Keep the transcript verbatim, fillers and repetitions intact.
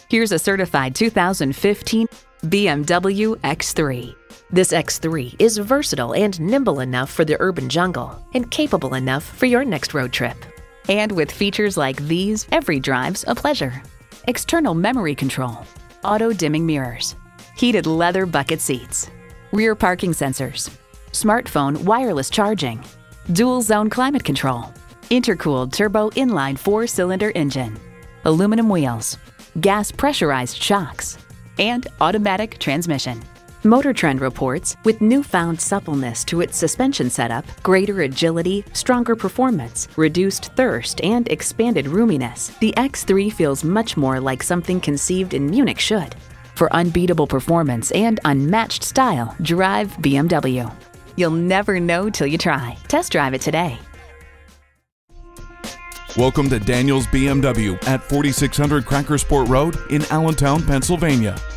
Here's a certified two thousand fifteen B M W X three. This X three is versatile and nimble enough for the urban jungle and capable enough for your next road trip. And with features like these, every drive's a pleasure. External memory control, auto-dimming mirrors, heated leather bucket seats, rear parking sensors, smartphone wireless charging, dual-zone climate control, intercooled turbo inline four-cylinder engine, aluminum wheels, gas pressurized shocks, and automatic transmission. Motor Trend reports, with newfound suppleness to its suspension setup, greater agility, stronger performance, reduced thirst, and expanded roominess, the X three feels much more like something conceived in Munich should. For unbeatable performance and unmatched style, drive B M W. You'll never know till you try. Test drive it today. Welcome to Daniels B M W at forty-six hundred Cracker Sport Road in Allentown, Pennsylvania.